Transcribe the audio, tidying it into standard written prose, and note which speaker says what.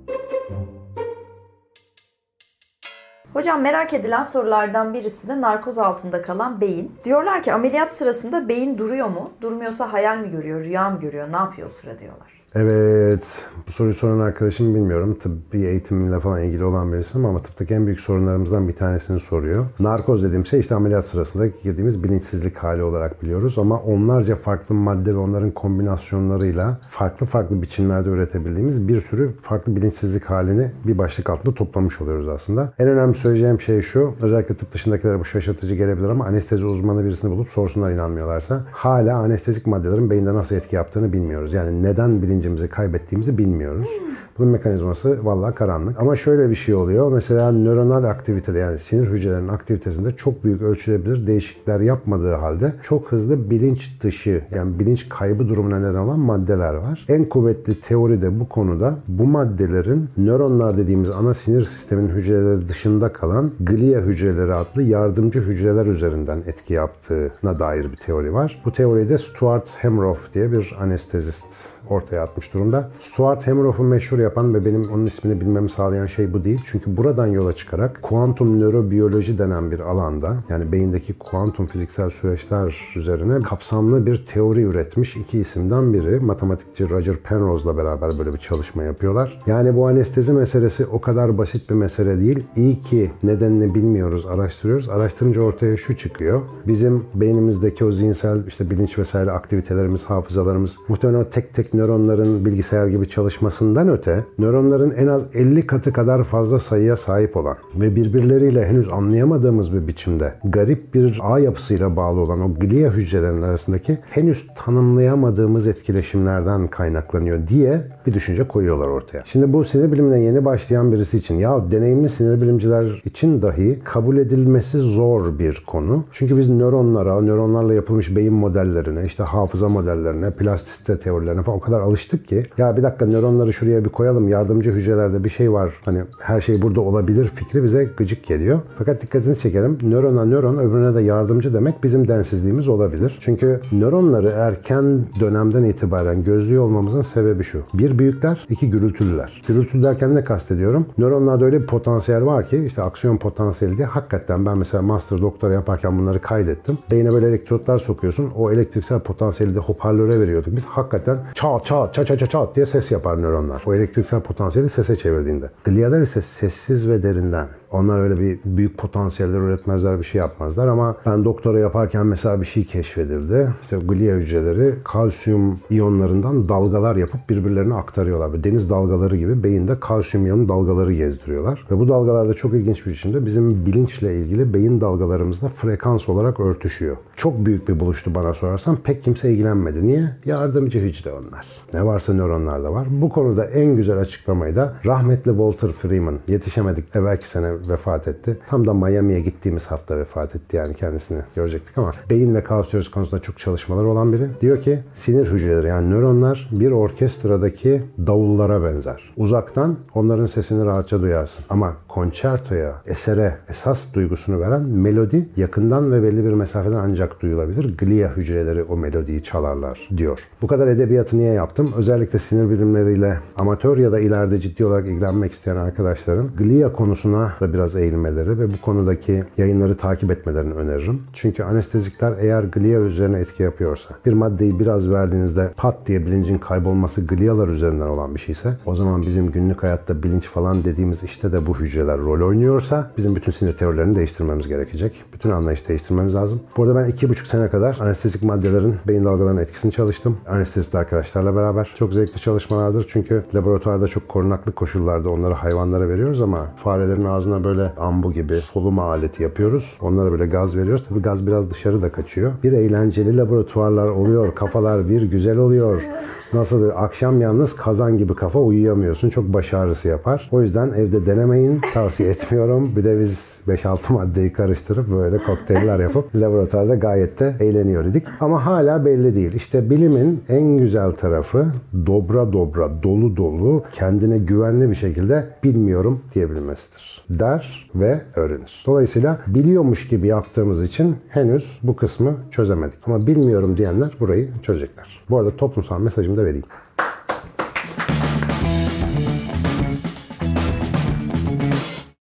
Speaker 1: Hocam merak edilen sorulardan birisi de narkoz altında kalan beyin. Diyorlar ki ameliyat sırasında beyin duruyor mu? Durmuyorsa hayal mi görüyor, rüya mı görüyor, ne yapıyor o sıra diyorlar.
Speaker 2: Evet, bu soruyu soran arkadaşım bilmiyorum. Tıbbi eğitimiyle falan ilgili olan birisi ama tıptaki en büyük sorunlarımızdan bir tanesini soruyor. Narkoz dediğim şey işte ameliyat sırasında girdiğimiz bilinçsizlik hali olarak biliyoruz ama onlarca farklı madde ve onların kombinasyonlarıyla farklı biçimlerde üretebildiğimiz bir sürü farklı bilinçsizlik halini bir başlık altında toplamış oluyoruz aslında. En önemli söyleyeceğim şey şu, özellikle tıp dışındakilere bu şaşırtıcı gelebilir ama anestezi uzmanı birisini bulup sorsunlar inanmıyorlarsa hala anestezik maddelerin beyinde nasıl etki yaptığını bilmiyoruz. Yani neden bilincimizi kaybettiğimizi bilmiyoruz. Bunun mekanizması vallahi karanlık. Ama şöyle bir şey oluyor. Mesela nöronal aktivitede yani sinir hücrelerinin aktivitesinde çok büyük ölçülebilir değişiklikler yapmadığı halde çok hızlı bilinç dışı yani bilinç kaybı durumuna neden olan maddeler var. En kuvvetli teori de bu konuda bu maddelerin nöronlar dediğimiz ana sinir sisteminin hücreleri dışında kalan glia hücreleri adlı yardımcı hücreler üzerinden etki yaptığına dair bir teori var. Bu teoriyi de Stuart Hemroff diye bir anestezist ortaya atmış durumda. Stuart Hemroff'u meşhur yapan ve benim onun ismini bilmemi sağlayan şey bu değil. Çünkü buradan yola çıkarak kuantum nörobiyoloji denen bir alanda yani beyindeki kuantum fiziksel süreçler üzerine kapsamlı bir teori üretmiş iki isimden biri. Matematikçi Roger Penrose'la beraber böyle bir çalışma yapıyorlar. Yani bu anestezi meselesi o kadar basit bir mesele değil. İyi ki nedenini bilmiyoruz, araştırıyoruz. Araştırınca ortaya şu çıkıyor. Bizim beynimizdeki o zihinsel işte bilinç vesaire aktivitelerimiz, hafızalarımız muhtemelen o tek nöronların bilgisayar gibi çalışmasından öte nöronların en az 50 katı kadar fazla sayıya sahip olan ve birbirleriyle henüz anlayamadığımız bir biçimde garip bir ağ yapısıyla bağlı olan o glia hücrelerinin arasındaki henüz tanımlayamadığımız etkileşimlerden kaynaklanıyor diye bir düşünce koyuyorlar ortaya. Şimdi bu sinir bilimine yeni başlayan birisi için ya deneyimli sinir bilimciler için dahi kabul edilmesi zor bir konu. Çünkü biz nöronlara, nöronlarla yapılmış beyin modellerine, işte hafıza modellerine, plastisite teorilerine falan o kadar alıştık ki ya bir dakika nöronları şuraya bir koyalım yardımcı hücrelerde bir şey var hani her şey burada olabilir fikri bize gıcık geliyor. Fakat dikkatinizi çekerim nörona nöron öbürüne de yardımcı demek bizim densizliğimiz olabilir. Çünkü nöronları erken dönemden itibaren gözlüyor olmamızın sebebi şu. Bir büyükler, iki gürültülüler. Gürültülü derken ne kastediyorum? Nöronlarda öyle bir potansiyel var ki işte aksiyon potansiyeli diye hakikaten ben mesela master doktora yaparken bunları kaydettim. Beyine böyle elektrotlar sokuyorsun. O elektriksel potansiyeli de hoparlöre veriyorduk. Biz hakikaten çat çat çat çat çat diye ses yapar nöronlar. O elektriksel potansiyeli sese çevirdiğinde. Glialar ise sessiz ve derinden. Onlar öyle bir büyük potansiyeller üretmezler, bir şey yapmazlar ama ben doktora yaparken mesela bir şey keşfedildi. İşte glia hücreleri kalsiyum iyonlarından dalgalar yapıp birbirlerine aktarıyorlar. Böyle deniz dalgaları gibi beyinde kalsiyum iyonu dalgaları gezdiriyorlar. Ve bu dalgalar da çok ilginç bir biçimde bizim bilinçle ilgili beyin dalgalarımızla frekans olarak örtüşüyor. Çok büyük bir buluştu bana sorarsan pek kimse ilgilenmedi. Niye? Yardımcı hücre onlar. Ne varsa nöronlarda var. Bu konuda en güzel açıklamayı da rahmetli Walter Freeman, yetişemedik evvelki sene vefat etti. Tam da Miami'ye gittiğimiz hafta vefat etti yani kendisini görecektik ama beyin ve kaos teorisi konusunda çok çalışmaları olan biri. Diyor ki sinir hücreleri yani nöronlar bir orkestradaki davullara benzer. Uzaktan onların sesini rahatça duyarsın ama konçertoya, esere esas duygusunu veren melodi yakından ve belli bir mesafeden ancak duyulabilir. Glia hücreleri o melodiyi çalarlar diyor. Bu kadar edebiyatı niye yaptım? Özellikle sinir bilimleriyle amatör ya da ileride ciddi olarak ilgilenmek isteyen arkadaşların glia konusuna da biraz eğilmeleri ve bu konudaki yayınları takip etmelerini öneririm. Çünkü anestezikler eğer glia üzerine etki yapıyorsa, bir maddeyi biraz verdiğinizde pat diye bilincin kaybolması glialar üzerinden olan bir şeyse, o zaman bizim günlük hayatta bilinç falan dediğimiz işte de bu hücreler rol oynuyorsa bizim bütün sinir teorilerini değiştirmemiz gerekecek. Bütün anlayışı değiştirmemiz lazım. Bu arada ben 2,5 sene kadar anestezik maddelerin beyin dalgalarının etkisini çalıştım. Anestezist arkadaşlarla beraber. Çok zevkli çalışmalardır çünkü laboratuvarda çok korunaklı koşullarda onları hayvanlara veriyoruz ama farelerin ağzına böyle ambu gibi soluma aleti yapıyoruz. Onlara böyle gaz veriyoruz. Tabii gaz biraz dışarı da kaçıyor. Bir eğlenceli laboratuvarlar oluyor. Kafalar bir güzel oluyor. Nasıl bir akşam yalnız kazan gibi kafa uyuyamıyorsun. Çok baş ağrısı yapar. O yüzden evde denemeyin. Tavsiye etmiyorum. Bir de biz 5-6 maddeyi karıştırıp böyle kokteyller yapıp laboratuvarda gayet de eğleniyor idik. Ama hala belli değil. İşte bilimin en güzel tarafı dobra dobra, dolu dolu, kendine güvenli bir şekilde bilmiyorum diyebilmesidir. Der ve öğrenir. Dolayısıyla biliyormuş gibi yaptığımız için henüz bu kısmı çözemedik. Ama bilmiyorum diyenler burayı çözecekler. Bu arada toplumsal mesajımı da vereyim.